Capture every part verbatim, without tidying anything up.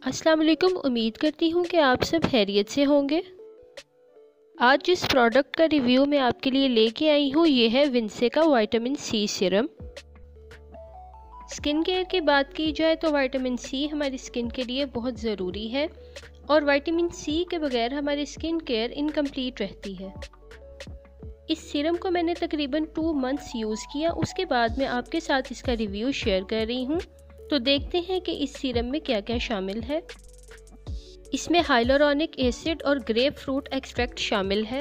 अस्सलाम वालेकुम। उम्मीद करती हूँ कि आप सब खैरियत से होंगे। आज जिस प्रोडक्ट का रिव्यू मैं आपके लिए लेके आई हूँ ये है विंसे का vitamin C serum. Skin care की बात की जाए तो विटामिन सी हमारी स्किन के लिए बहुत ज़रूरी है और विटामिन सी के बगैर हमारी स्किन केयर इनकम्प्लीट रहती है। इस सीरम को मैंने तकरीबन टू मंथ्स यूज़ किया, उसके बाद मैं आपके साथ इसका रिव्यू शेयर कर रही हूँ। तो देखते हैं कि इस सीरम में क्या क्या शामिल है। इसमें हाइलोरॉनिक एसिड और ग्रेप फ्रूट एक्सट्रैक्ट शामिल है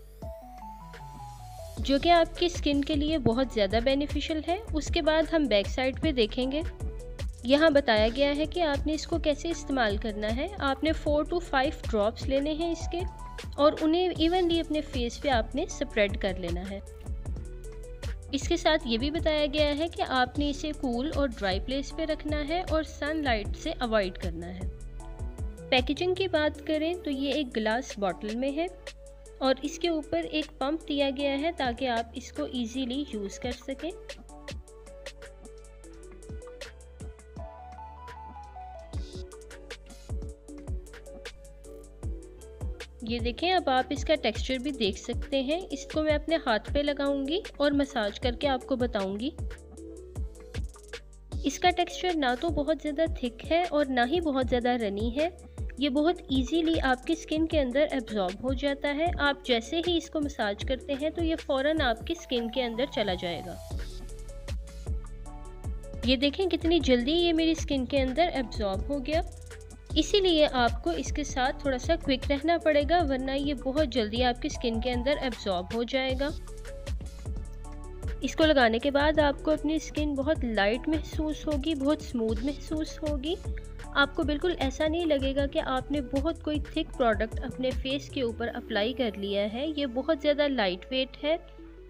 जो कि आपकी स्किन के लिए बहुत ज़्यादा बेनिफिशियल है। उसके बाद हम बैक साइड पे देखेंगे, यहाँ बताया गया है कि आपने इसको कैसे इस्तेमाल करना है। आपने फोर टू फाइव ड्रॉप्स लेने हैं इसके और उन्हें इवनली अपने फेस पे आपने स्प्रेड कर लेना है। इसके साथ ये भी बताया गया है कि आपने इसे कूल और ड्राई प्लेस पे रखना है और सनलाइट से अवॉइड करना है। पैकेजिंग की बात करें तो ये एक ग्लास बॉटल में है और इसके ऊपर एक पंप दिया गया है ताकि आप इसको इजीली यूज़ कर सकें। ये देखें, अब आप इसका टेक्सचर भी देख सकते हैं। इसको मैं अपने हाथ पे लगाऊंगी और मसाज करके आपको बताऊंगी। इसका टेक्सचर ना तो बहुत ज़्यादा थिक है और ना ही बहुत ज़्यादा रनी है। ये बहुत इजीली आपकी स्किन के अंदर एब्जॉर्ब हो जाता है। आप जैसे ही इसको मसाज करते हैं तो ये फ़ौरन आपकी स्किन के अंदर चला जाएगा। ये देखें कितनी जल्दी ये मेरी स्किन के अंदर एब्जॉर्ब हो गया। इसीलिए आपको इसके साथ थोड़ा सा क्विक रहना पड़ेगा, वरना ये बहुत जल्दी आपकी स्किन के अंदर एब्जॉर्ब हो जाएगा। इसको लगाने के बाद आपको अपनी स्किन बहुत लाइट महसूस होगी, बहुत स्मूथ महसूस होगी। आपको बिल्कुल ऐसा नहीं लगेगा कि आपने बहुत कोई थिक प्रोडक्ट अपने फेस के ऊपर अप्लाई कर लिया है। ये बहुत ज़्यादा लाइट वेट है।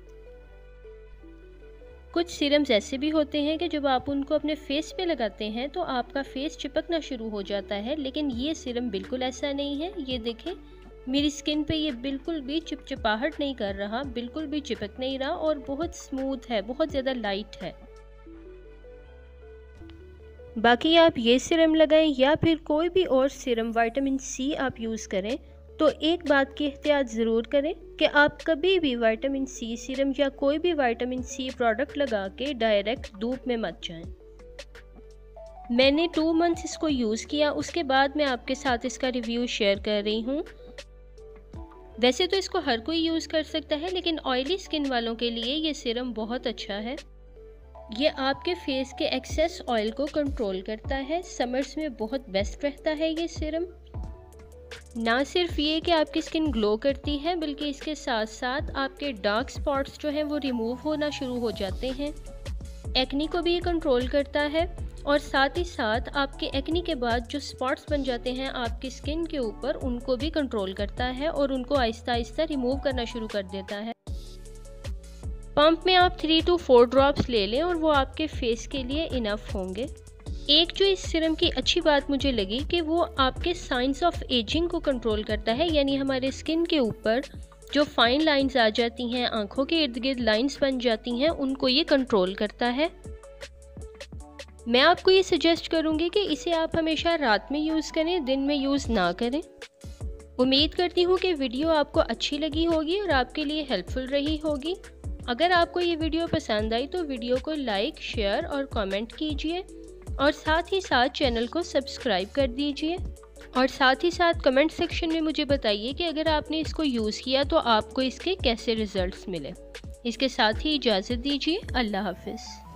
कुछ सीरम्स ऐसे भी होते हैं कि जब आप उनको अपने फेस पे लगाते हैं तो आपका फेस चिपकना शुरू हो जाता है, लेकिन ये सीरम बिल्कुल ऐसा नहीं है। ये देखें, मेरी स्किन पे ये बिल्कुल भी चिपचिपाहट नहीं कर रहा, बिल्कुल भी चिपक नहीं रहा और बहुत स्मूथ है, बहुत ज़्यादा लाइट है। बाकी आप ये सीरम लगाएं या फिर कोई भी और सीरम विटामिन सी आप यूज़ करें तो एक बात की एहतियात ज़रूर करें कि आप कभी भी विटामिन सी सीरम या कोई भी विटामिन सी प्रोडक्ट लगा के डायरेक्ट धूप में मत जाएं। मैंने टू मंथ्स इसको यूज़ किया, उसके बाद मैं आपके साथ इसका रिव्यू शेयर कर रही हूँ। वैसे तो इसको हर कोई यूज़ कर सकता है, लेकिन ऑयली स्किन वालों के लिए ये सीरम बहुत अच्छा है। ये आपके फेस के एक्सेस ऑयल को कंट्रोल करता है। समर्स में बहुत बेस्ट रहता है ये सीरम। ना सिर्फ ये कि आपकी स्किन ग्लो करती है, बल्कि इसके साथ साथ आपके डार्क स्पॉट्स जो हैं वो रिमूव होना शुरू हो जाते हैं। एक्नी को भी ये कंट्रोल करता है और साथ ही साथ आपके एक्नी के बाद जो स्पॉट्स बन जाते हैं आपकी स्किन के ऊपर, उनको भी कंट्रोल करता है और उनको आहिस्ता आहिस्ता रिमूव करना शुरू कर देता है। पंप में आप थ्री टू फोर ड्रॉप्स ले लें और वो आपके फेस के लिए इनफ होंगे। एक जो इस सीरम की अच्छी बात मुझे लगी कि वो आपके साइंस ऑफ एजिंग को कंट्रोल करता है, यानी हमारे स्किन के ऊपर जो फाइन लाइंस आ जाती हैं, आंखों के इर्द गिर्द लाइंस बन जाती हैं, उनको ये कंट्रोल करता है। मैं आपको ये सजेस्ट करूँगी कि इसे आप हमेशा रात में यूज़ करें, दिन में यूज़ ना करें। उम्मीद करती हूँ कि वीडियो आपको अच्छी लगी होगी और आपके लिए हेल्पफुल रही होगी। अगर आपको ये वीडियो पसंद आई तो वीडियो को लाइक, शेयर और कमेंट कीजिए और साथ ही साथ चैनल को सब्सक्राइब कर दीजिए। और साथ ही साथ कमेंट सेक्शन में मुझे बताइए कि अगर आपने इसको यूज़ किया तो आपको इसके कैसे रिज़ल्ट्स मिले। इसके साथ ही इजाज़त दीजिए। अल्लाह हाफ़िज़।